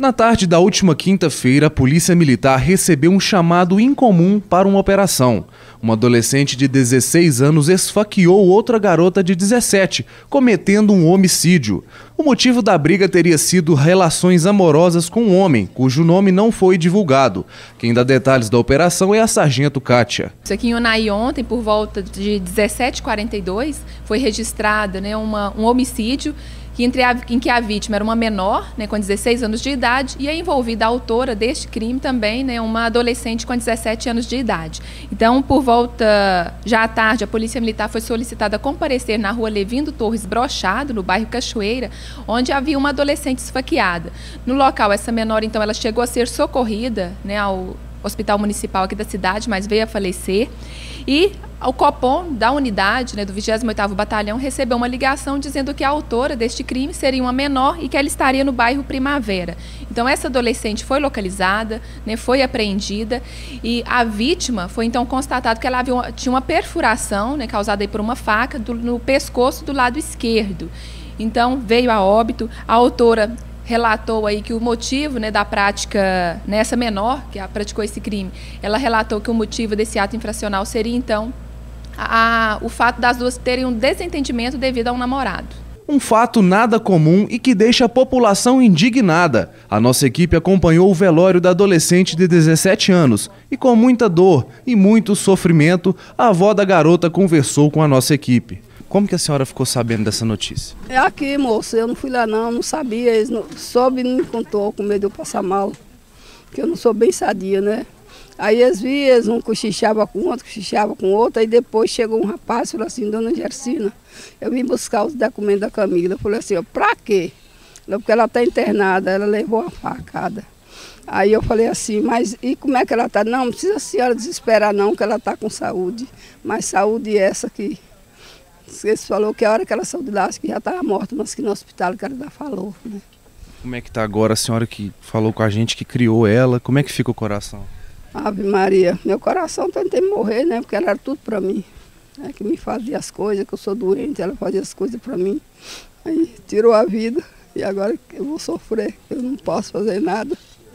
Na tarde da última quinta-feira, a Polícia Militar recebeu um chamado incomum para uma operação. Uma adolescente de 16 anos esfaqueou outra garota de 17, cometendo um homicídio. O motivo da briga teria sido relações amorosas com um homem, cujo nome não foi divulgado. Quem dá detalhes da operação é a sargento Kátia. Isso aqui em Unai ontem, por volta de 17h42, foi registrado um homicídio em que a vítima era uma menor, com 16 anos de idade, e a envolvida a autora deste crime também, uma adolescente com 17 anos de idade. Então, por volta, já à tarde, a Polícia Militar foi solicitada a comparecer na rua Levindo Torres Brochado, no bairro Cachoeira, onde havia uma adolescente esfaqueada. No local, essa menor, então, ela chegou a ser socorrida, ao Hospital Municipal aqui da cidade, mas veio a falecer. E o Copom da unidade, do 28º Batalhão, recebeu uma ligação dizendo que a autora deste crime seria uma menor e que ela estaria no bairro Primavera. Então, essa adolescente foi localizada, foi apreendida, e a vítima foi então constatado que ela tinha uma perfuração, causada aí por uma faca no pescoço do lado esquerdo. Então, veio a óbito. A autora relatou aí que o motivo da prática, essa menor que praticou esse crime, ela relatou que o motivo desse ato infracional seria então o fato das duas terem um desentendimento devido a um namorado. Um fato nada comum e que deixa a população indignada. A nossa equipe acompanhou o velório da adolescente de 17 anos e, com muita dor e muito sofrimento, a avó da garota conversou com a nossa equipe. Como que a senhora ficou sabendo dessa notícia? É aqui, moço, eu não fui lá não sabia, eles soube e não me contou, com medo de eu passar mal, porque eu não sou bem sadia, Aí um cochichava com outro, cochichava com outro, aí depois chegou um rapaz e falou assim: dona Gersina, eu vim buscar os documentos da Camila. Eu falei assim: pra quê? Porque ela está internada, ela levou uma facada. Aí eu falei assim: mas e como é que ela está? Não precisa a senhora desesperar não, que ela está com saúde, mas saúde essa que... Eles falou que a hora que ela saiu de lá, acho que já estava morta, mas que no hospital que ela já falou. Como é que está agora a senhora que falou com a gente, que criou ela? Como é que fica o coração? Ave Maria, meu coração tentei morrer, porque ela era tudo para mim. Que me fazia as coisas, que eu sou doente, ela fazia as coisas para mim. Aí tirou a vida e agora eu vou sofrer, eu não posso fazer nada.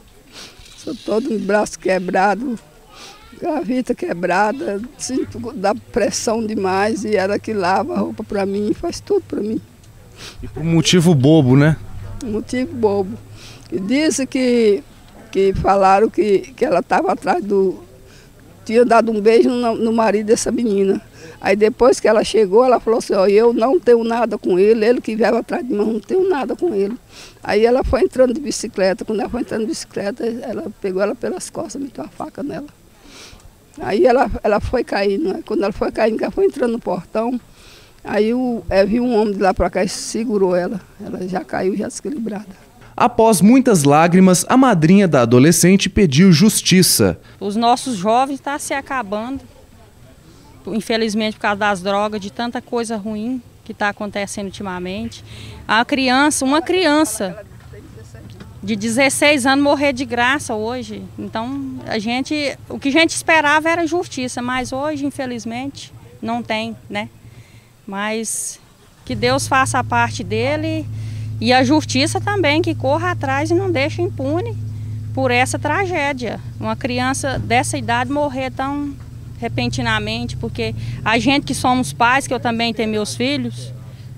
Sou todo de braço quebrado, gravita quebrada, sinto da pressão demais e ela que lava a roupa para mim, faz tudo para mim. E por um motivo bobo, Um motivo bobo. E disse que falaram que ela estava atrás tinha dado um beijo no marido dessa menina. Aí depois que ela chegou, ela falou assim: eu não tenho nada com ele que veio atrás de mim, não tenho nada com ele. Aí ela foi entrando de bicicleta, quando ela foi entrando de bicicleta, ela pegou ela pelas costas, meteu a faca nela. Aí ela foi caindo, Quando ela foi caindo, ela foi entrando no portão, aí viu um homem de lá para cá e segurou ela já caiu, já desequilibrada. Após muitas lágrimas, a madrinha da adolescente pediu justiça. Os nossos jovens estão se acabando, infelizmente por causa das drogas, de tanta coisa ruim que está acontecendo ultimamente. Uma criança de 16 anos morrer de graça hoje. Então, o que a gente esperava era justiça, mas hoje, infelizmente, não tem, Mas que Deus faça a parte dele e a justiça também, que corra atrás e não deixe impune por essa tragédia. Uma criança dessa idade morrer tão repentinamente, porque a gente que somos pais, que eu também tenho meus filhos,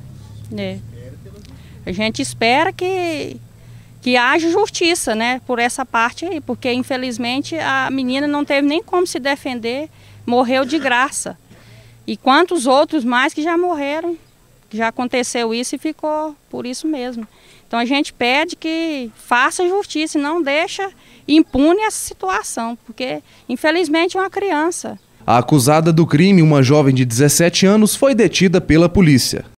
a gente espera que haja justiça, por essa parte aí, porque infelizmente a menina não teve nem como se defender, morreu de graça. E quantos outros mais que já morreram, que já aconteceu isso e ficou por isso mesmo. Então a gente pede que faça justiça e não deixa impune essa situação, porque infelizmente é uma criança. A acusada do crime, uma jovem de 17 anos, foi detida pela polícia.